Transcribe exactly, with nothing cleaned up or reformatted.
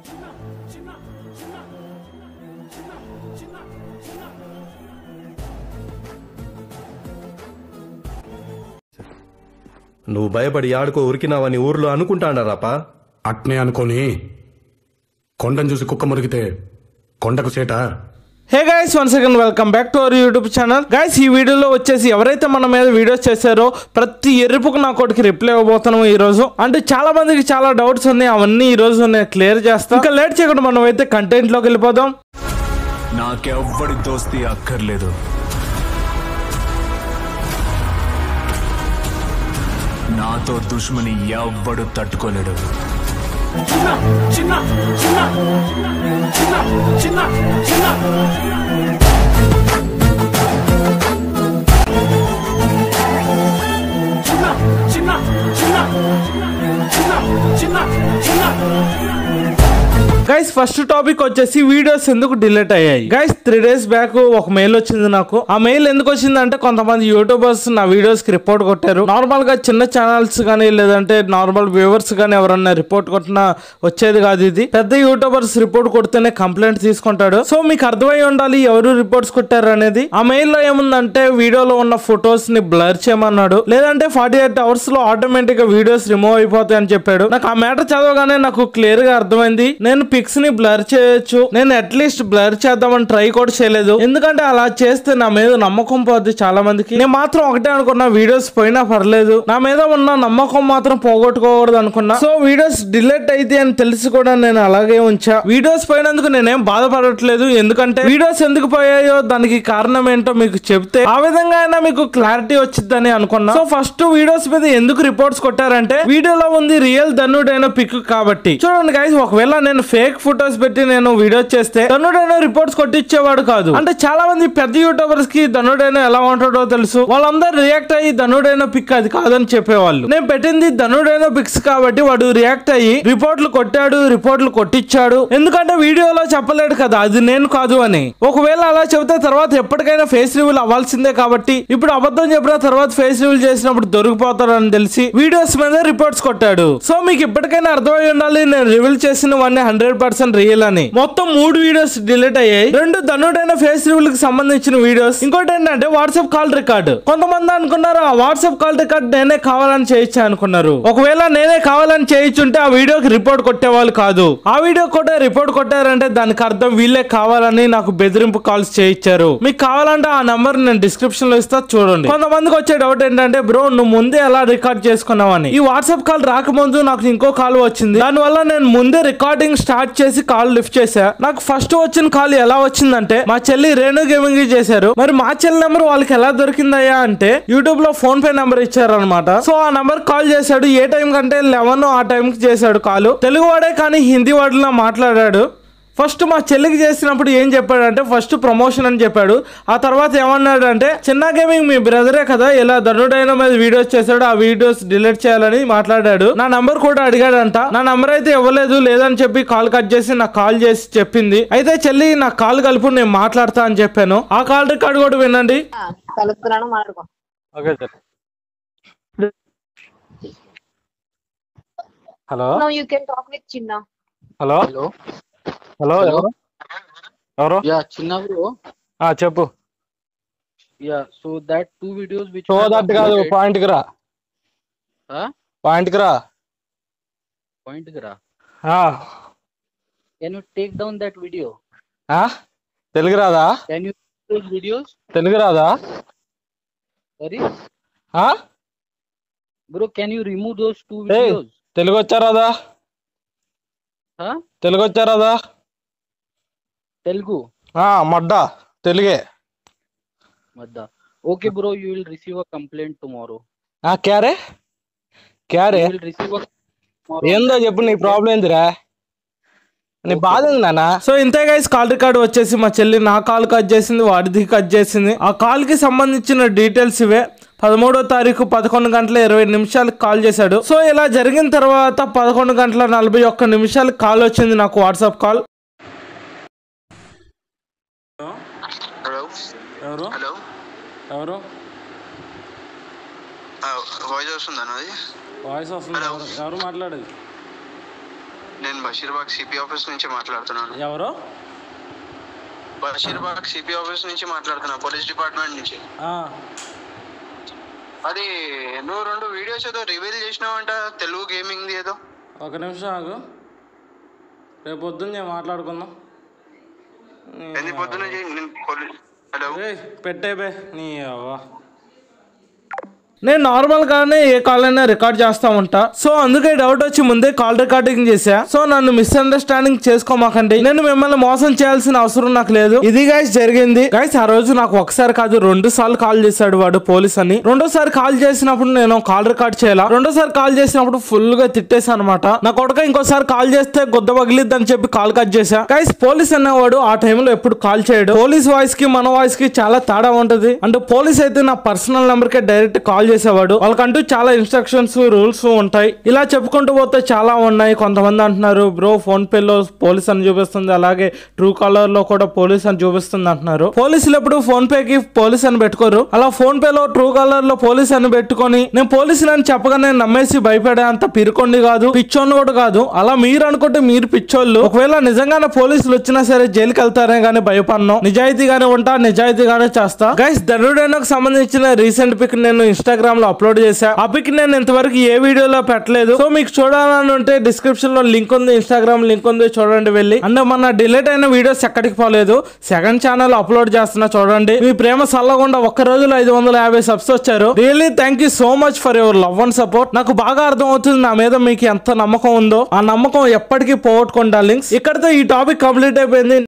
నువ్వు భయపడి ఆడుకో ఉరికినావని ఊర్లో అనుకుంటాండారాపా. అట్నే అనుకోని కొండను చూసి కుక్క మురిగితే కొండకు సేట. Hey guys, one second welcome back to our YouTube channel. Guys, ఈ వీడియోలో వచ్చేసి ఎవరైతే మన మీద వీడియోస్ చేశారో ప్రతి ఎరుపుకు నా కొడుకు రిప్లై ఇవ్వబోతున్నాము ఈ రోజు. అంటే చాలా మందికి చాలా డౌట్స్ ఉన్నాయి, అవన్నీ ఈ రోజు నేను క్లియర్ చేస్తాను. ఇంకా లేట్ చేయకుండా మనం అయితే కంటెంట్ లోకి వెళ్ళిపోదాం. నాకెవ్వడి దోస్తి అక్కర్లేదు, నాతో దుష్మని ఎవ్వడు తట్టుకోలేడు. చిన్న చిన్న చిన్న చిన్న చిన్న చిన్న చిన్న చిన్న చిన్న గైస్, ఫస్ట్ టాపిక్ వచ్చేసి వీడియోస్ ఎందుకు డిలీట్ అయ్యాయి. గైస్, త్రీ డేస్ బ్యాక్ ఒక మెయిల్ వచ్చింది నాకు. ఆ మెయిల్ ఎందుకు వచ్చింది అంటే కొంతమంది యూట్యూబర్స్ నా వీడియోస్ కి రిపోర్ట్ కొట్టారు. నార్మల్ గా చిన్న ఛానల్స్ కానీ లేదంటే నార్మల్ వ్యూవర్స్ కానీ ఎవరన్నా రిపోర్ట్ కొట్టినా వచ్చేది కాదు ఇది. పెద్ద యూట్యూబర్స్ రిపోర్ట్ కొడితేనే కంప్లైంట్ తీసుకుంటాడు. సో మీకు అర్థమై ఉండాలి ఎవరు రిపోర్ట్స్ కొట్టారు అనేది. ఆ మెయిల్ లో ఏముందంటే వీడియోలో ఉన్న ఫొటోస్ ని బ్లర్ చేయమన్నాడు, లేదంటే ఫార్టీ ఎయిట్ అవర్స్ లో ఆటోమేటిక్ గా వీడియోస్ రిమూవ్ అయిపోతాయి అని చెప్పాడు. నాకు ఆ మ్యాటర్ చదవగానే నాకు క్లియర్ గా అర్థమైంది. నేను పిక్స్ ని బ్లర్ చేయొచ్చు, నేను అట్లీస్ట్ బ్లర్ చేద్దామని ట్రై కూడా చేయలేదు. ఎందుకంటే అలా చేస్తే నా మీద నమ్మకం పోద్ది చాలా మందికి. నేను మాత్రం ఒకటే అనుకున్నా, వీడియోస్ పోయినా పర్లేదు, నా మీద ఉన్న నమ్మకం మాత్రం పోగొట్టుకోకూడదు అనుకున్నా. సో వీడియోస్ డిలీట్ అయితే అని తెలిసి కూడా నేను అలాగే ఉంచా. వీడియోస్ పోయినందుకు నేనేం బాధపడట్లేదు, ఎందుకంటే వీడియోస్ ఎందుకు పోయాయో దానికి కారణం ఏంటో మీకు చెప్తే ఆ విధంగా అయినా మీకు క్లారిటీ వచ్చిందని అనుకున్నా. సో ఫస్ట్ వీడియోస్ మీద ఎందుకు రిపోర్ట్స్ కొట్టారంటే వీడియోలో ఉంది రియల్ ధనుడైన పిక్ కాబట్టి. చూడండి గైస్, ఒకవేళ నేను ఫేక్ ఫోటోస్ పెట్టి నేను వీడియోస్ చేస్తే ధనుడైన రిపోర్ట్స్ కొట్టించేవాడు కాదు. అంటే చాలా మంది పెద్ద యూట్యూబర్స్ కి ధనుడైన ఎలా ఉంటాడో తెలుసు, వాళ్ళందరూ రియాక్ట్ అయ్యి ధనుడైన పిక్ అది కాదని చెప్పేవాళ్ళు. నేను పెట్టింది ధనుడైన పిక్స్ కాబట్టి వాడు రియాక్ట్ అయ్యి రిపోర్ట్లు కొట్టాడు, రిపోర్ట్లు కొట్టించాడు. ఎందుకంటే వీడియోలో చెప్పలేడు కదా అది నేను కాదు అని. ఒకవేళ అలా చెబితే తర్వాత ఎప్పటికైనా ఫేస్ రివీల్ అవ్వాల్సిందే కాబట్టి ఇప్పుడు అబద్ధం చెప్పిన తర్వాత ఫేస్ రివీల్ చేసినప్పుడు దొరికిపోతాడని తెలిసి వీడియోస్ మీద రిపోర్ట్స్ కొట్టాడు. సో మీకు ఇప్పటికైనా అర్థమై ఉండాలి నేను రివీల్ చేసిన వన్నీ హండ్రెడ్ పర్సెంట్ రియల్ అని. మొత్తం మూడు వీడియోస్ డిలీట్ అయ్యాయి. రెండు ధనుడైన ఫేస్ రివీల్ కి సంబంధించిన వీడియోస్, ఇంకోటి ఏంటంటే వాట్సాప్ కాల్ రికార్డ్. కొంతమంది అనుకున్నారు ఆ వాట్సాప్ కాల్ రికార్డ్ నేనే కావాలని చేయించా అనుకున్నారు. ఒకవేళ నేనే కావాలని చేయించుంటే ఆ వీడియోకి రిపోర్ట్ కొట్టేవాళ్ళు కాదు. ఆ వీడియో కూడా రిపోర్ట్ కొట్టారంటే దానికి అర్థం వీళ్ళే కావాలని నాకు బెదిరింపు కాల్స్ చేయించారు. మీకు కావాలంటే ఆ నంబర్ నేను డిస్క్రిప్షన్ లో ఇస్తా, చూడండి. కొంతమందికి వచ్చే డౌట్ ఏంటంటే బ్రో నువ్వు ముందే ఎలా రికార్డ్ చేసుకున్నావని. ఈ వాట్సాప్ కాల్ రాకముందు నాకు ఇంకో కాల్ వచ్చింది, దానివల్ల నేను ముందే రికార్డింగ్ స్టార్ట్ చేసి కాల్ లిఫ్ట్ చేశా. నాకు ఫస్ట్ వచ్చిన కాల్ ఎలా వచ్చిందంటే మా చెల్లి రేణు గేమింగ్ చేశారు. మరి మా చెల్లి నెంబర్ వాళ్ళకి ఎలా దొరికిందయ్యా అంటే యూట్యూబ్ లో ఫోన్ పే నెంబర్ ఇచ్చారు అనమాట. సో ఆ నెంబర్ కాల్ చేశాడు. ఏ టైం కంటే లెవెన్ ఆ టైం కి చేశాడు కాల్. తెలుగు వాడే కానీ హిందీ వాడిలా మాట్లాడాడు. ఫస్ట్ మా చెల్లికి చేసినప్పుడు ఏం చెప్పాడంటే ఫస్ట్ ప్రమోషన్ అని చెప్పాడు. ఆ తర్వాత ఏమన్నాడు అంటే చిన్న గేమింగ్ మీ బ్రదరే కదా ఇలా ధనుడైన మీద వీడియోస్ చేశాడు, ఆ వీడియోస్ డిలీట్ చేయాలని మాట్లాడాడు. నా నంబర్ కూడా అడిగాడంట. నా నంబర్ అయితే ఇవ్వలేదు, లేదని చెప్పి కాల్ కట్ చేసి నాకు కాల్ చేసి చెప్పింది. అయితే చెల్లి నా కాల్ కలుపు నేను మాట్లాడతా అని చెప్పాను. ఆ కాల్ రికార్డ్ కూడా వినండి. హలో హలో హలో హలో ఎవరు ఎవరు యా చిన్న బ్రో ఆ చెప్పు. Yeah so that two videos which so that కాదు పాయింట్ కి రా. ఆ పాయింట్ కి రా పాయింట్ కి రా. Uh can you take down that video? ఆ తెలుగు రాదా? Can you those videos Telugu రాదా? Sorry uh bro can you remove those two videos? Telugu వచ్చా రాదా? ఆ తెలుగు వచ్చా రాదా? తెలుగు ఆ మడ్డ తెలుగే మడ్డ. Okay bro, you will receive a complaint tomorrow. ఆ క్యారే క్యారే విల్ రిసీవ్ అ ఏందో చెప్పు నీ ప్రాబ్లం ఏందిరా, నీ బాధ ఉంది నాన్న. సో ఇంతే గైస్, కాల్ రికార్డ్ వచ్చేసి మా చెల్లి నా కాల్ కట్ చేసింది, వాడిది కట్ చేసింది. ఆ కాల్ కి సంబంధించిన డీటెయిల్స్ ఇవే. పదమూడో తారీఖు పదకొండు గంటల ఇరవై నిమిషాలకు కాల్ చేశాడు. సో ఇలా జరిగిన తర్వాత పదకొండు గంటల నలభై ఒక్క నిమిషాలకు కాల్ వచ్చింది నాకు, వాట్సాప్ కాల్. ఎవరు హలో ఎవరు వాయిస్ వస్తుందా? నాది వాయిస్ వస్తుంది. ఎవరు మాట్లాడేది? నేను బషీర్బాగ్ సిపి ఆఫీస్ నుంచి మాట్లాడుతున్నాను. ఎవరు? బషీర్బాగ్ సిపి ఆఫీస్ నుంచి మాట్లాడుతున్నా, పోలీస్ డిపార్ట్మెంట్ నుంచి. అది నువ్వు రెండు వీడియోస్ ఏదో రివీల్ చేసినావంట, తెలుగు గేమింగ్ ఏదో. ఒక నిమిషం ఆగు, రేపు పొద్దున్న నేను మాట్లాడుకుందాం. ఎన్ని పొద్దున్న హలో పెట్టే బే నీ అవ్వ. నేను నార్మల్ గానే ఏ కాల్ అయినా రికార్డ్ చేస్తా ఉంటా. సో అందుకే డౌట్ వచ్చి ముందే కాల్ రికార్డింగ్ చేసా. సో నన్ను మిస్అండర్స్టాండింగ్ చేసుకోమాకండి, నేను మిమ్మల్ని మోసం చేయాల్సిన అవసరం నాకు లేదు. ఇది గైస్ జరిగింది. గైస్ ఆ రోజు నాకు ఒకసారి కాదు రెండు సార్లు కాల్ చేశాడు వాడు పోలీస్ అని. రెండోసారి కాల్ చేసినప్పుడు నేను కాల్ రికార్డ్ చేయాల. రెండోసారి కాల్ చేసినప్పుడు ఫుల్ గా తిట్టేసా అనమాట. నా కొడుక ఇంకోసారి కాల్ చేస్తే గుద్ద పగిలిద్ది అని చెప్పి కాల్ కట్ చేశా. గైస్ పోలీస్ అనేవాడు ఆ టైంలో ఎప్పుడు కాల్ చేయడు. పోలీస్ వాయిస్ కి మన వాయిస్ కి చాలా తేడా ఉంటది. అంటే పోలీస్ అయితే నా పర్సనల్ నెంబర్ కే డైరెక్ట్ కాల్ చేసేవాడు. వాళ్ళకంటూ చాలా ఇన్స్ట్రక్షన్స్ రూల్స్ ఉంటాయి. ఇలా చెప్పుకుంటూ పోతే చాలా ఉన్నాయి. కొంతమంది అంటున్నారు బ్రో ఫోన్ పే లో పోలీస్ అని చూపిస్తుంది, అలాగే ట్రూ కాలర్ లో కూడా పోలీస్ అని చూపిస్తుంది అంటున్నారు. పోలీసులు ఎప్పుడు ఫోన్ పే కి పోలీస్ అని పెట్టుకోరు. అలా ఫోన్ పే లో ట్రూ కాలర్ లో పోలీస్ అని పెట్టుకొని నేను పోలీసులు అని చెప్పగానే నమ్మేసి భయపడే అంత పిరుకొండి కాదు, పిచ్చోళ్ళు కూడా కాదు. అలా మీరు అనుకుంటే మీరు పిచ్చోళ్ళు. ఒకవేళ నిజంగానే పోలీసులు వచ్చినా సరే జైలుకి వెళ్తారే గానీ భయపడను. నిజాయితీగానే ఉంటా, నిజాయితీగానే చేస్తా. గైస్ ధనుడైనకు సంబంధించిన రీసెంట్ పిక్ నేను ఇన్స్టాగ్రామ్ లో అప్లోడ్ చేశా. ఆ పిక్ నేను ఇంతవరకు ఏ వీడియోలో పెట్టలేదు. సో మీకు చూడాలని ఉంటే డిస్క్రిప్షన్ లో లింక్ ఉంది, ఇన్స్టాగ్రామ్ లింక్ ఉంది, చూడండి వెళ్ళి. అండ్ మన డిలీట్ అయిన వీడియోస్ ఎక్కడికి పోలేదు, సెకండ్ ఛానల్ అప్లోడ్ చేస్తున్నా చూడండి. మీ ప్రేమ సల్లకుండా ఒక్క రోజులో ఐదు వందల యాభై సబ్స్ వచ్చారు. Really thank you so much for your love and support. నాకు బాగా అర్థం అవుతుంది నా మీద మీకు ఎంత నమ్మకం ఉందో. ఆ నమ్మకం ఎప్పటికీ పోగొట్టుకోండి డార్లింగ్స్. ఇక్కడితో ఈ టాపిక్ కంప్లీట్ అయిపోయింది.